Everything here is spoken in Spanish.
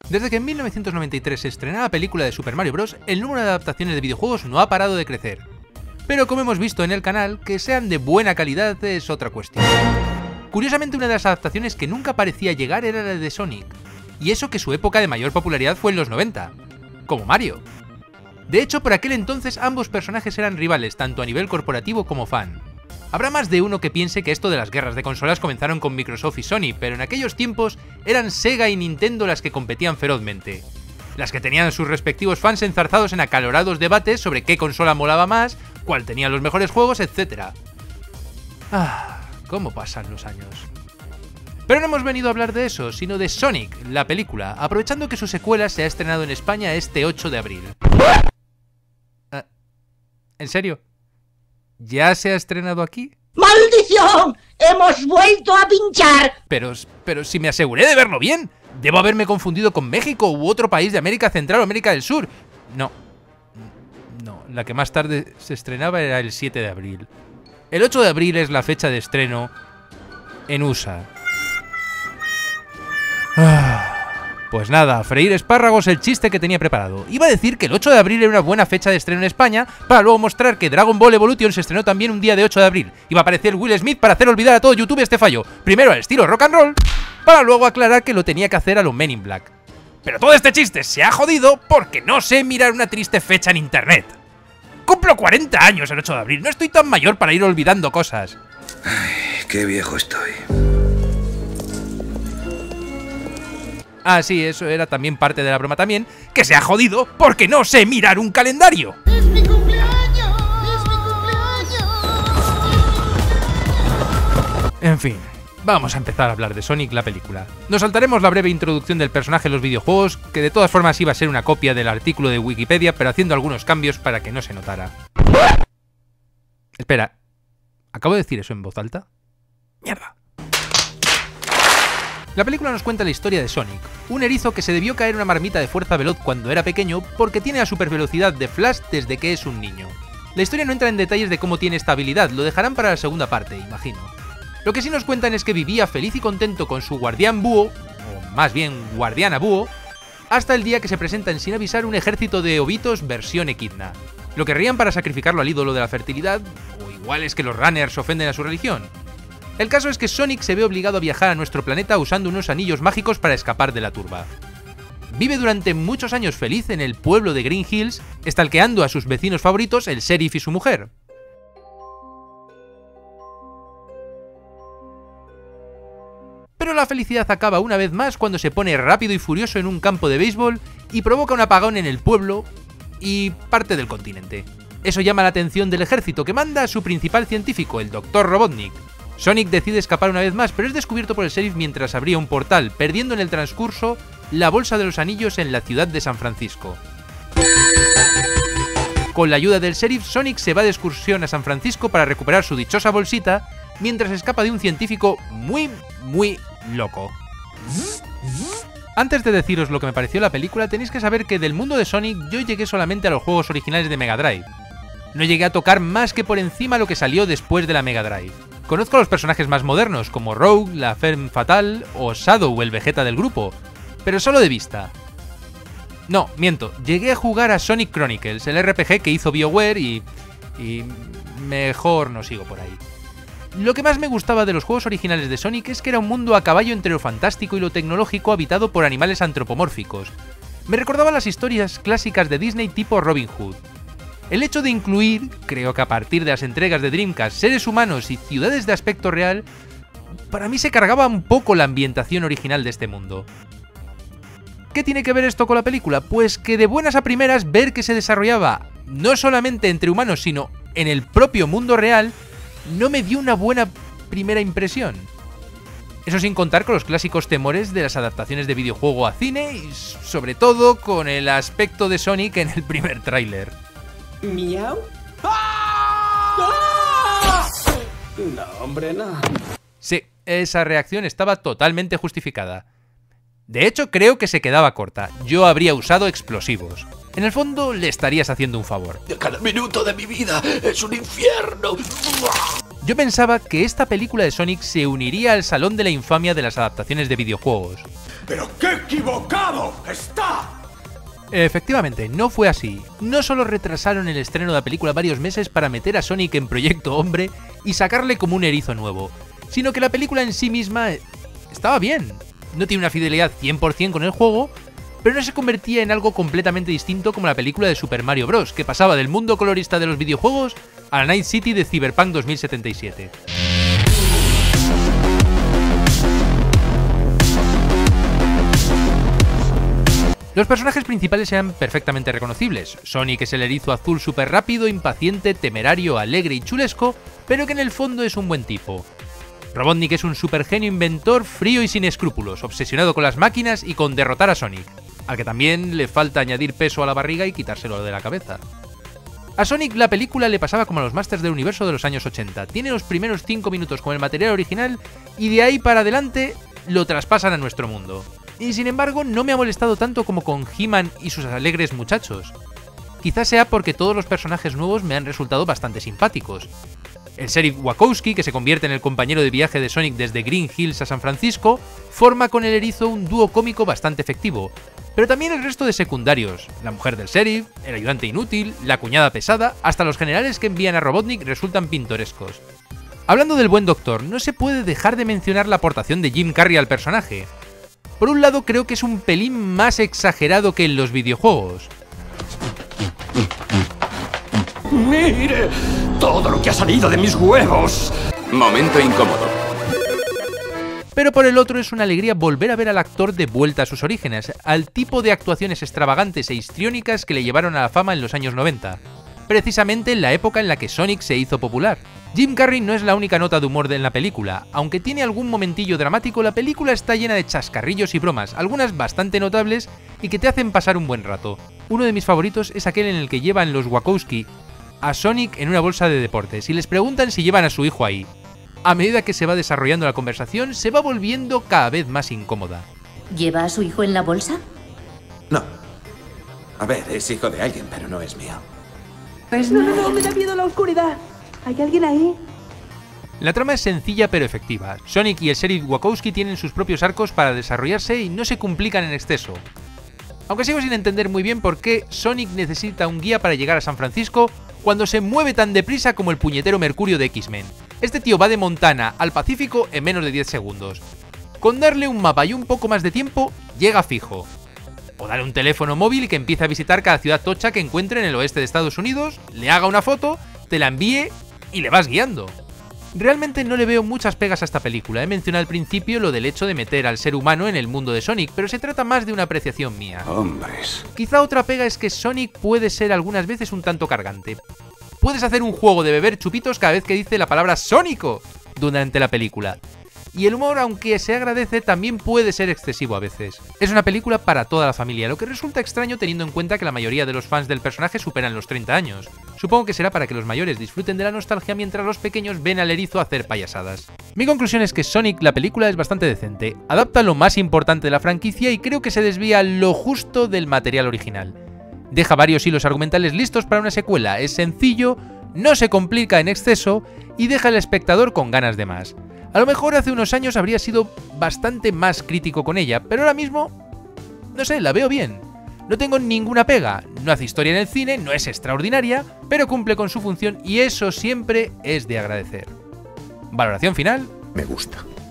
Desde que en 1993 se estrenó la película de Super Mario Bros., el número de adaptaciones de videojuegos no ha parado de crecer. Pero como hemos visto en el canal, que sean de buena calidad es otra cuestión. Curiosamente, una de las adaptaciones que nunca parecía llegar era la de Sonic, y eso que su época de mayor popularidad fue en los 90, como Mario. De hecho, por aquel entonces ambos personajes eran rivales, tanto a nivel corporativo como fan. Habrá más de uno que piense que esto de las guerras de consolas comenzaron con Microsoft y Sony, pero en aquellos tiempos eran Sega y Nintendo las que competían ferozmente. Las que tenían sus respectivos fans enzarzados en acalorados debates sobre qué consola molaba más, cuál tenía los mejores juegos, etc. Cómo pasan los años. Pero no hemos venido a hablar de eso, sino de Sonic, la película, aprovechando que su secuela se ha estrenado en España este 8 de abril. ¿En serio? ¿Ya se ha estrenado aquí? ¡Maldición! ¡Hemos vuelto a pinchar! Pero si me aseguré de verlo bien. Debo haberme confundido con México u otro país de América Central o América del Sur. No, la que más tarde se estrenaba era el 7 de abril. El 8 de abril es la fecha de estreno en USA. Pues nada, a freír espárragos el chiste que tenía preparado. Iba a decir que el 8 de abril era una buena fecha de estreno en España, para luego mostrar que Dragon Ball Evolution se estrenó también un día de 8 de abril. Iba a aparecer Will Smith para hacer olvidar a todo YouTube este fallo. Primero al estilo rock and roll, para luego aclarar que lo tenía que hacer a lo Men in Black. Pero todo este chiste se ha jodido porque no sé mirar una triste fecha en internet. Cumplo 40 años el 8 de abril, no estoy tan mayor para ir olvidando cosas. Ay, qué viejo estoy. Ah, sí, eso era también parte de la broma también, que se ha jodido porque no sé mirar un calendario. ¡Es mi cumpleaños! ¡Es mi cumpleaños! En fin, vamos a empezar a hablar de Sonic, la película. Nos saltaremos la breve introducción del personaje en los videojuegos, que de todas formas iba a ser una copia del artículo de Wikipedia, pero haciendo algunos cambios para que no se notara. Espera, ¿acabo de decir eso en voz alta? ¡Mierda! La película nos cuenta la historia de Sonic, un erizo que se debió caer en una marmita de fuerza veloz cuando era pequeño porque tiene la supervelocidad de Flash desde que es un niño. La historia no entra en detalles de cómo tiene esta habilidad, lo dejarán para la segunda parte, imagino. Lo que sí nos cuentan es que vivía feliz y contento con su guardián búho, o más bien guardiana búho, hasta el día que se presentan sin avisar un ejército de ovitos versión Echidna. Lo querrían para sacrificarlo al ídolo de la fertilidad, o igual es que los runners ofenden a su religión. El caso es que Sonic se ve obligado a viajar a nuestro planeta usando unos anillos mágicos para escapar de la turba. Vive durante muchos años feliz en el pueblo de Green Hills, stalkeando a sus vecinos favoritos, el sheriff y su mujer. Pero la felicidad acaba una vez más cuando se pone rápido y furioso en un campo de béisbol y provoca un apagón en el pueblo y parte del continente. Eso llama la atención del ejército, que manda a su principal científico, el Dr. Robotnik. Sonic decide escapar una vez más, pero es descubierto por el sheriff mientras abría un portal, perdiendo en el transcurso la bolsa de los anillos en la ciudad de San Francisco. Con la ayuda del sheriff, Sonic se va de excursión a San Francisco para recuperar su dichosa bolsita, mientras escapa de un científico muy loco. Antes de deciros lo que me pareció la película, tenéis que saber que del mundo de Sonic yo llegué solamente a los juegos originales de Mega Drive. No llegué a tocar más que por encima lo que salió después de la Mega Drive. Conozco a los personajes más modernos, como Rogue, la Femme Fatale o Shadow, el Vegeta del grupo, pero solo de vista. No, miento, llegué a jugar a Sonic Chronicles, el RPG que hizo BioWare y mejor no sigo por ahí. Lo que más me gustaba de los juegos originales de Sonic es que era un mundo a caballo entre lo fantástico y lo tecnológico habitado por animales antropomórficos. Me recordaba las historias clásicas de Disney tipo Robin Hood. El hecho de incluir, creo que a partir de las entregas de Dreamcast, seres humanos y ciudades de aspecto real, para mí se cargaba un poco la ambientación original de este mundo. ¿Qué tiene que ver esto con la película? Pues que de buenas a primeras ver que se desarrollaba no solamente entre humanos, sino en el propio mundo real, no me dio una buena primera impresión. Eso sin contar con los clásicos temores de las adaptaciones de videojuego a cine y sobre todo con el aspecto de Sonic en el primer tráiler. ¿Miau? No, hombre, no. Sí, esa reacción estaba totalmente justificada. De hecho, creo que se quedaba corta. Yo habría usado explosivos. En el fondo, le estarías haciendo un favor. Cada minuto de mi vida es un infierno. Yo pensaba que esta película de Sonic se uniría al salón de la infamia de las adaptaciones de videojuegos. ¡Pero qué equivocado está! Efectivamente, no fue así. No solo retrasaron el estreno de la película varios meses para meter a Sonic en Proyecto Hombre y sacarle como un erizo nuevo, sino que la película en sí misma estaba bien. No tiene una fidelidad 100% con el juego, pero no se convertía en algo completamente distinto como la película de Super Mario Bros., que pasaba del mundo colorista de los videojuegos a la Night City de Cyberpunk 2077. Los personajes principales eran perfectamente reconocibles. Sonic es el erizo azul súper rápido, impaciente, temerario, alegre y chulesco, pero que en el fondo es un buen tipo. Robotnik es un supergenio inventor frío y sin escrúpulos, obsesionado con las máquinas y con derrotar a Sonic, al que también le falta añadir peso a la barriga y quitárselo de la cabeza. A Sonic la película le pasaba como a los Masters del Universo de los años 80, tiene los primeros 5 minutos con el material original y de ahí para adelante lo traspasan a nuestro mundo. Y sin embargo no me ha molestado tanto como con He-Man y sus alegres muchachos. Quizás sea porque todos los personajes nuevos me han resultado bastante simpáticos. El sheriff Wachowski, que se convierte en el compañero de viaje de Sonic desde Green Hills a San Francisco, forma con el erizo un dúo cómico bastante efectivo, pero también el resto de secundarios, la mujer del sheriff, el ayudante inútil, la cuñada pesada, hasta los generales que envían a Robotnik resultan pintorescos. Hablando del buen doctor, no se puede dejar de mencionar la aportación de Jim Carrey al personaje. Por un lado creo que es un pelín más exagerado que en los videojuegos. ¡Mire! ¡Todo lo que ha salido de mis huevos! Momento incómodo. Pero por el otro es una alegría volver a ver al actor de vuelta a sus orígenes, al tipo de actuaciones extravagantes e histriónicas que le llevaron a la fama en los años 90, precisamente en la época en la que Sonic se hizo popular. Jim Carrey no es la única nota de humor en la película, aunque tiene algún momentillo dramático, la película está llena de chascarrillos y bromas, algunas bastante notables y que te hacen pasar un buen rato. Uno de mis favoritos es aquel en el que llevan los Wachowski a Sonic en una bolsa de deportes y les preguntan si llevan a su hijo ahí. A medida que se va desarrollando la conversación, se va volviendo cada vez más incómoda. ¿Lleva a su hijo en la bolsa? No. A ver, es hijo de alguien, pero no es mío. Pues no, me da miedo la oscuridad. ¿Hay alguien ahí? La trama es sencilla pero efectiva. Sonic y el sheriff Wachowski tienen sus propios arcos para desarrollarse y no se complican en exceso. Aunque sigo sin entender muy bien por qué Sonic necesita un guía para llegar a San Francisco cuando se mueve tan deprisa como el puñetero Mercurio de X-Men. Este tío va de Montana al Pacífico en menos de 10 segundos. Con darle un mapa y un poco más de tiempo, llega fijo. O darle un teléfono móvil que empiece a visitar cada ciudad tocha que encuentre en el oeste de Estados Unidos, le haga una foto, te la envíe y le vas guiando. Realmente no le veo muchas pegas a esta película. He mencionado al principio lo del hecho de meter al ser humano en el mundo de Sonic, pero se trata más de una apreciación mía. Hombres. Quizá otra pega es que Sonic puede ser algunas veces un tanto cargante. Puedes hacer un juego de beber chupitos cada vez que dice la palabra Sónico durante la película. Y el humor, aunque se agradece, también puede ser excesivo a veces. Es una película para toda la familia, lo que resulta extraño teniendo en cuenta que la mayoría de los fans del personaje superan los 30 años. Supongo que será para que los mayores disfruten de la nostalgia mientras los pequeños ven al erizo hacer payasadas. Mi conclusión es que Sonic, la película, es bastante decente, adapta lo más importante de la franquicia y creo que se desvía lo justo del material original. Deja varios hilos argumentales listos para una secuela, es sencillo, no se complica en exceso y deja al espectador con ganas de más. A lo mejor hace unos años habría sido bastante más crítico con ella, pero ahora mismo, no sé, la veo bien. No tengo ninguna pega, no hace historia en el cine, no es extraordinaria, pero cumple con su función y eso siempre es de agradecer. Valoración final. Me gusta.